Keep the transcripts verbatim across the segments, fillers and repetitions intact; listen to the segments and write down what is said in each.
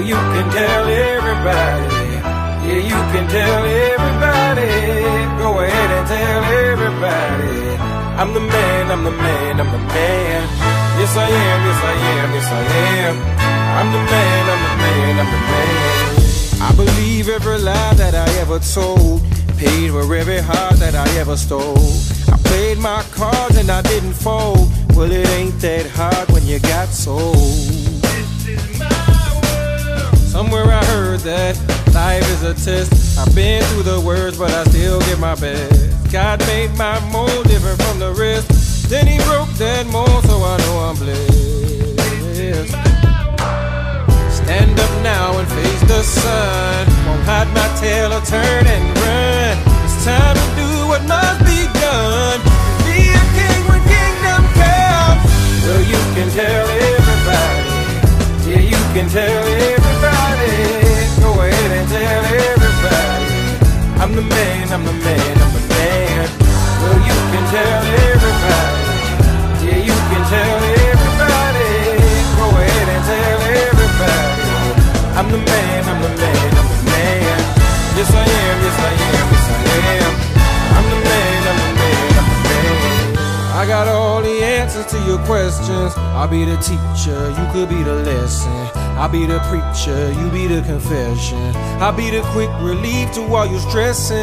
you can tell everybody. Yeah, you can tell everybody. Go ahead and tell everybody. I'm the man, I'm the man, I'm the man. Yes I am, yes I am, yes I am. I'm the man, I'm the man, I'm the man. I believe every lie that I ever told, paid for every heart that I ever stole. I played my cards and I didn't fold. Well, it ain't that hard when you got sold. This is my world. Somewhere I heard that life is a test. I've been through the worst, but I still give my best. God made my mold different from the rest. Then he broke that mold, so I know I'm blessed. Stand up now and face the sun. Won't hide my tail or turn and run. It's time to do what must be done. Be a king when kingdom comes. Well, you can tell everybody. Yeah, you can tell everybody. Go ahead and tell everybody. I'm the man, I'm the man, I'm the man. Well, you can tell everybody. Yeah, you can tell everybody. Go ahead and tell everybody. I'm the man, I'm the man, I'm the man. Yes I am, yes I am, yes I am. I'm the man, I'm the man, I'm the man. I got all the answers to your questions. I'll be the teacher, you could be the lesson. I'll be the preacher, you be the confession. I'll be the quick relief to all your stressing.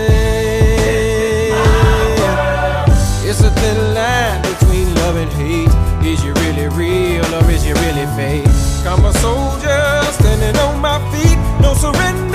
It's a thin line between love and hate. Is you really real or is you really fake? I'm a soldier standing on my feet, no surrender.